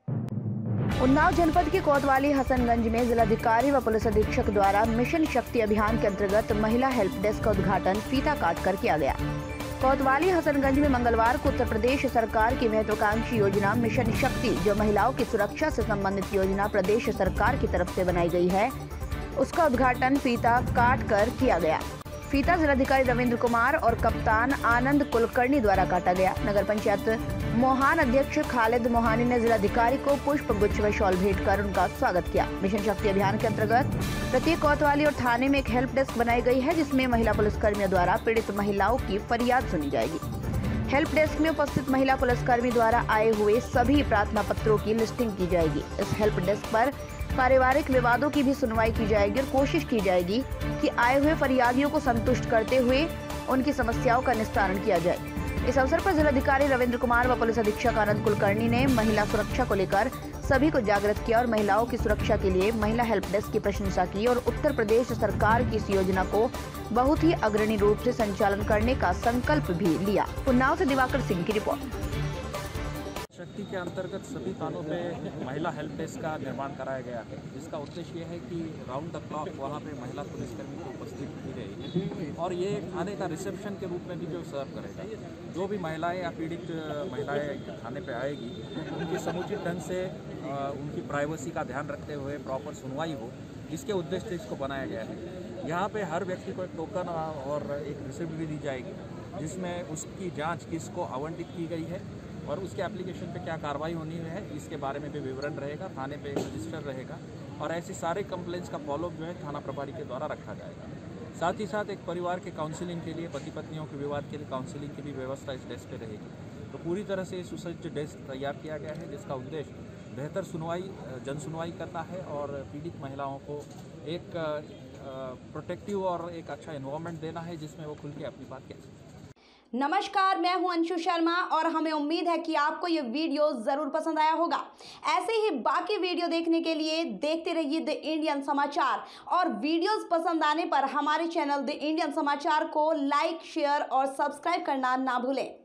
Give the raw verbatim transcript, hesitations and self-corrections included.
उन्नाव जनपद के कोतवाली हसनगंज में जिलाधिकारी व पुलिस अधीक्षक द्वारा मिशन शक्ति अभियान के अंतर्गत महिला हेल्प डेस्क का उद्घाटन फीता काट कर किया गया। कोतवाली हसनगंज में मंगलवार को उत्तर प्रदेश सरकार की महत्वाकांक्षी योजना मिशन शक्ति, जो महिलाओं की सुरक्षा से संबंधित योजना प्रदेश सरकार की तरफ से बनाई गई है, उसका उद्घाटन फीता काट कर किया गया। फीता जिलाधिकारी रविंद्र कुमार और कप्तान आनंद कुलकर्णी द्वारा काटा गया। नगर पंचायत मोहान अध्यक्ष खालिद मोहानी ने जिलाधिकारी को पुष्प गुच्छ व शॉल भेंट कर उनका स्वागत किया। मिशन शक्ति अभियान के अंतर्गत प्रत्येक कोतवाली और थाने में एक हेल्प डेस्क बनाई गई है, जिसमें महिला पुलिसकर्मियों द्वारा पीड़ित महिलाओं की फरियाद सुनी जाएगी। हेल्प डेस्क में उपस्थित महिला पुलिसकर्मी द्वारा आए हुए सभी प्रार्थना पत्रों की लिस्टिंग की जाएगी। इस हेल्प डेस्क पर पारिवारिक विवादों की भी सुनवाई की जाएगी और कोशिश की जाएगी कि आए हुए फरियादियों को संतुष्ट करते हुए उनकी समस्याओं का निस्तारण किया जाए। इस अवसर पर जिलाधिकारी रविंद्र कुमार व पुलिस अधीक्षक आनंद कुलकर्णी ने महिला सुरक्षा को लेकर सभी को जागृत किया और महिलाओं की सुरक्षा के लिए महिला हेल्प डेस्क की प्रशंसा की और उत्तर प्रदेश सरकार की इस योजना को बहुत ही अग्रणी रूप से संचालन करने का संकल्प भी लिया। उन्नाव से दिवाकर सिंह की रिपोर्ट। शक्ति के अंतर्गत सभी थानों पे महिला हेल्प डेस्क का निर्माण कराया गया है, जिसका उद्देश्य ये है कि राउंड द क्लॉक वहाँ पे महिला पुलिसकर्मी को उपस्थित की रहेगी और ये थाने का रिसेप्शन के रूप में भी जो सर्व करेगा। जो भी महिलाएं या पीड़ित महिलाएं थाने पे आएगी, उनकी समुचित ढंग से उनकी प्राइवेसी का ध्यान रखते हुए प्रॉपर सुनवाई हो, इसके उद्देश्य से इसको बनाया गया है। यहाँ पे हर व्यक्ति को एक टोकन और एक रिसिप्ट भी दी जाएगी, जिसमें उसकी जाँच किसको आवंटित की गई है और उसके एप्लीकेशन पे क्या कार्रवाई होनी है, इसके बारे में भी विवरण रहेगा। थाने पे एक रजिस्टर रहेगा और ऐसे सारे कंप्लेंट्स का फॉलोअप जो है थाना प्रभारी के द्वारा रखा जाएगा। साथ ही साथ एक परिवार के काउंसिलिंग के लिए, पति पत्नियों के विवाद के लिए काउंसिलिंग की भी व्यवस्था इस डेस्क पे रहेगी। तो पूरी तरह से सुसज्ज डेस्क तैयार किया गया है, जिसका उद्देश्य बेहतर सुनवाई, जन सुनवाई करना है और पीड़ित महिलाओं को एक प्रोटेक्टिव और एक अच्छा एनवायरनमेंट देना है, जिसमें वो खुल के अपनी बात कह सकें। नमस्कार, मैं हूं अंशु शर्मा और हमें उम्मीद है कि आपको ये वीडियो जरूर पसंद आया होगा। ऐसे ही बाकी वीडियो देखने के लिए देखते रहिए द इंडियन समाचार और वीडियोस पसंद आने पर हमारे चैनल द इंडियन समाचार को लाइक, शेयर और सब्सक्राइब करना ना भूलें।